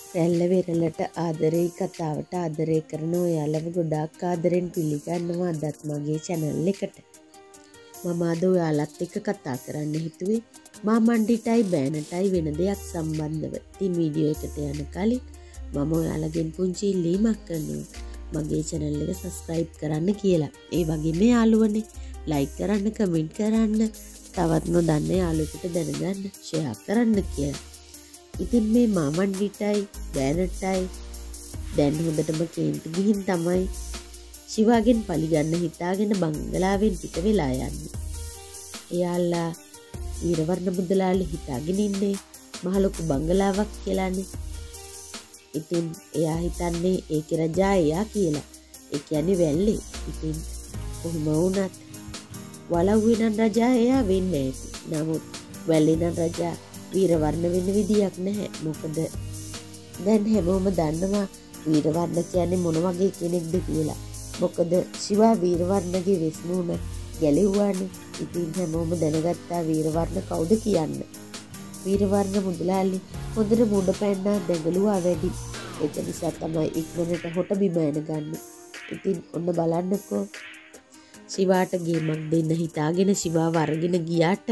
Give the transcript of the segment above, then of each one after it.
රැල්ල වෙරළට ආදරෙයි කතාවට ආදරය කරන ඔයාලව ගොඩාක් ආදරෙන් පිළිගන්නවා අදත් මගේ channel එකට. මම අද ඔයාලත් එක්ක කතා කරන්න හිතුවේ මාමණ්ඩිටයි බෑනටයි වෙන දෙයක් සම්බන්ධව. ඉතින් වීඩියෝ එකට යන කලින් මම ඔයාලගෙන් පුංචි ඉල්ලීමක් කරනවා. මගේ channel එක subscribe කරන්න කියලා. ඒ වගේම යාළුවනේ like කරන්න, comment කරන්න, තවත් නොදන්න යාළුවෙකුට දැනගන්න share කරන්න කියලා. ඉතින් මේ මාමණ්ඩිටයි බෑනටයි දැන් හොඳටම කේන්ති ගිහින් තමයි ශිවාගෙන් පලිගන්න හිතාගෙන බංගලාවෙන් පිට වෙලා යන්නේ. එයාලා වීරවර්ණ මුදලාලි හිතාගෙන ඉන්නේ මහ ලොකු බංගලාවක් කියලානේ. ඉතින් එයා හිතන්නේ ඒකේ රජා එයා කියලා. ඒ කියන්නේ වැල්ලේ. ඉතින් කොහොම වුණත් වලව්වේ නම් රජා එයා වෙන්නේ නැති. නමුත් වැල්ලේ නම් රජා වීරවර්ණ වෙන්න විදියක් නැහැ. මොකද දැන් හැමෝම දන්නවා වීරවර්ණ කියන්නේ මොන වගේ කෙනෙක්ද කියලා. මොකද ශිවා වීරවර්ණගේ වෙස්මුණ ගැලෙව්වානේ. ඉතින් හැමෝම දැනගත්තා වීරවර්ණ කවුද කියන්න. වීරවර්ණ මුදලාලි හොඳට මුඩ පැන්නා දැඟලුවා වැඩි. ඒක නිසා තමයි ඉක්මනට හොට බිම යනගන්නේ. ඉතින් ඔන්න බලන්නකෝ ශිවාට ගේමක් දෙන්න හිතාගෙන ශිවාව අරගෙන ගියාට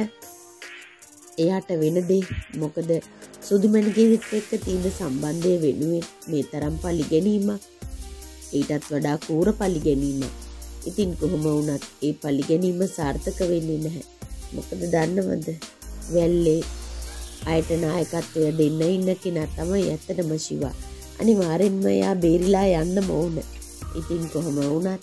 එයාට වෙන දේ මොකද සුදුමැණිකේත් එක්ක තියෙන සම්බන්ධය වෙනුවෙන් මේ තරම් පරිගැනීමක් ඊටත් වඩා කෝර පරිගැනීමක්. ඉතින් කොහොම වුණත් ඒ පරිගැනීම සාර්ථක වෙන්නේ නැහැ. මොකද දන්නවද වැල්ලේ අයට නායකත්වය දෙන්න ඉන්න කෙනා තමයි ඇත්තටම ශිවා. අනිවාර්යෙන්ම එයා බේරිලා යන්න ඕන. ඉතින් කොහොම වුණත්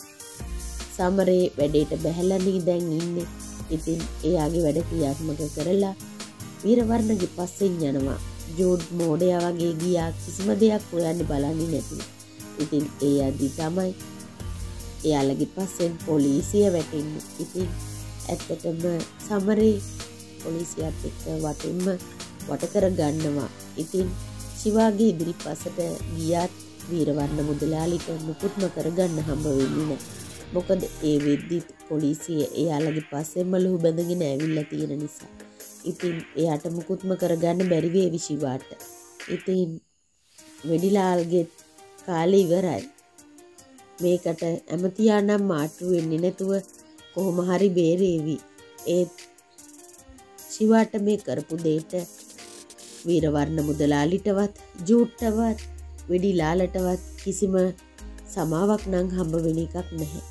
සමරේ වැඩේට බැහැලානේ දැන් ඉන්නේ. ඉතින් එයාගේ වැඩ ක්‍රියාත්මක කරලා වීරවර්ණගේ පස්සෙන් යනවා. ජෝඩ් මෝඩයා වගේ ගියා කිසිම දෙයක් හොයන්න බලන්නේ නැතුව. ඉතින් ඒ යද්දි තමයි එයාලගේ පස්සෙන් පොලිසිය වැටෙන්නේ. ඉතින් ඇත්තටම සමරේ පොලිසියත් එක්ක වටින්ම වට කර ගන්නවා. ඉතින් ශිවාගේ ඉදිරිපසට ගියත් වීරවර්ණ මුදලාලිට මුකුත්ම කරගන්න හම්බ වෙන්නේ නැහැ. මොකද ඒ වෙද්දි පොලිසිය එයාලගේ පස්සෙන්ම ලුහු බැඳගෙන ඇවිල්ලා තියෙන නිසා. ඉතින් එයාට මුකුත්ම කරගන්න බැරි වේවි ශිවාට. ඉතින් වෙඩිලාල්ගේ කාලේ ඉවරයි. මේකට ඇමතියා නම් මාට්ටු වෙන්නේ නැතුව කොහොම හරි බේරේවි. ඒ ශිවාට මේ කරපු දෙයට වීරවර්ණ මුදලාලිටවත් ජූට්ටවත් වෙඩිලාලටවත් කිසිම සමාවක් නම් හම්බ වෙන එකක් නැහැ.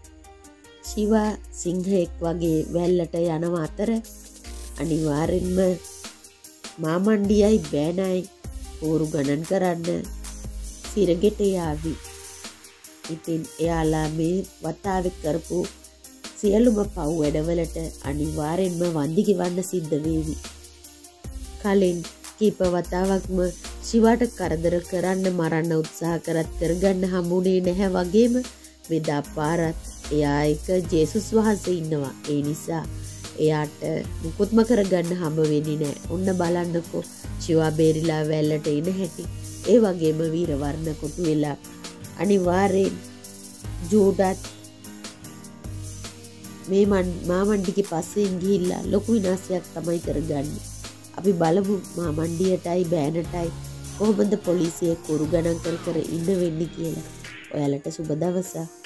ශිවා සිංහයෙක් වගේ වැල්ලට යනව අතර අනිවාර්යෙන්ම මාමණ්ඩියයි බෑනයි පෝරු ගණන් කරන්න සිරගෙට යාවි. ඉතින් එයාලා මේ වතාවේ කරපු සියලුම පව් වැඩවලට අනිවාර්යෙන්ම වන්දි ගෙවන්න සිද්ධ වේවි. කලින් කීප වතාවක්ම ශිවාට කරදර කරන්න මරන්න උත්සාහ කරත් කරගන්න හම්බුනේ නැහැ වගේම වෙදා පාරත් එයා එක ජේසුස් වහන්සේ ඉන්නවා. ඒ නිසා එයාට මුකුත්ම කරගන්න හම්බ වෙන්නේ නැහැ. ඔන්න බලන්නකෝ ශිවා බේරිලා වැල්ලට එන හැටි. ඒ වගේම වීරවර්ණ කොටු වෙලා අනිවාර්යෙන් ජෝඩත් මේ මාමණ්ඩිගේ පස්සෙන් ගිහිල්ලා ලොකු විනාශයක් තමයි කරගන්නේ. අපි බලමු මාමණ්ඩියටයි බෑනටයි කොහොමද පොලිසිය කුරු ගණන් කර ඉන්න වෙන්නේ කියලා. ඔයාලට සුබ දවසක්.